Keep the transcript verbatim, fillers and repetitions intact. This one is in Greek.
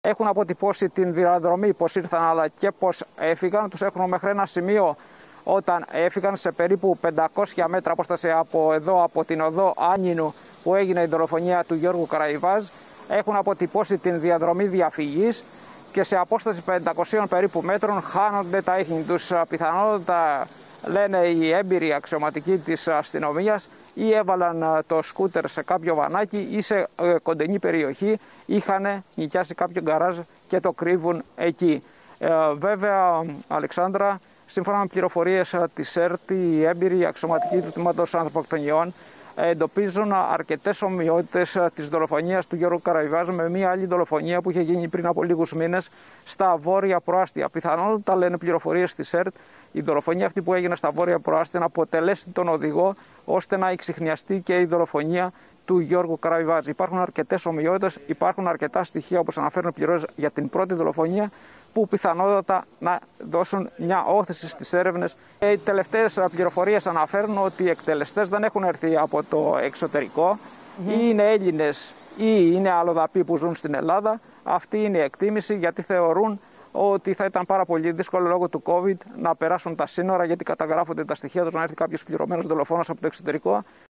Έχουν αποτυπώσει την διαδρομή, πώς ήρθαν αλλά και πώς έφυγαν. Τους έχουν μέχρι ένα σημείο όταν έφυγαν σε περίπου πεντακόσια μέτρα απόσταση από εδώ, από την οδό Άνινου που έγινε η δολοφονία του Γιώργου Καραϊβάζ. Έχουν αποτυπώσει την διαδρομή διαφυγής και σε απόσταση πεντακοσίων περίπου μέτρων χάνονται τα ίχνη τους. Πιθανότατα, λένε οι έμπειροι αξιωματικοί της αστυνομίας, ή έβαλαν το σκούτερ σε κάποιο βανάκι ή σε κοντινή περιοχή, είχαν νοικιάσει κάποιο γκαράζ και το κρύβουν εκεί. Ε, βέβαια, Αλεξάνδρα, σύμφωνα με πληροφορίες της ΕΡΤ, οι έμπειροι αξιωματικοί του τμήματος ανθρωποκτονιών εντοπίζουν αρκετές ομοιότητες της δολοφονίας του Γιώργου Καραϊβάζ με μια άλλη δολοφονία που είχε γίνει πριν από λίγους μήνες στα βόρεια προάστια. Πιθανότατα, λένε πληροφορίες της ΕΡΤ, η δολοφονία αυτή που έγινε στα βόρεια προάστια να αποτελέσει τον οδηγό ώστε να εξιχνιαστεί και η δολοφονία του Γιώργου Καραϊβάζ. Υπάρχουν αρκετές ομοιότητες, υπάρχουν αρκετά στοιχεία, όπως αναφέρουν πληροφορίες, για την πρώτη δολοφονία, που πιθανότατα να δώσουν μια όθηση στις έρευνες. Οι τελευταίες πληροφορίες αναφέρουν ότι οι εκτελεστές δεν έχουν έρθει από το εξωτερικό, mm-hmm. ή είναι Έλληνες ή είναι αλλοδαποί που ζουν στην Ελλάδα. Αυτή είναι η εκτίμηση, γιατί θεωρούν ότι θα ήταν πάρα πολύ δύσκολο λόγω του COVID να περάσουν τα σύνορα, γιατί καταγράφονται τα στοιχεία τους να έρθει κάποιος πληρωμένος δολοφόνος από το εξωτερικό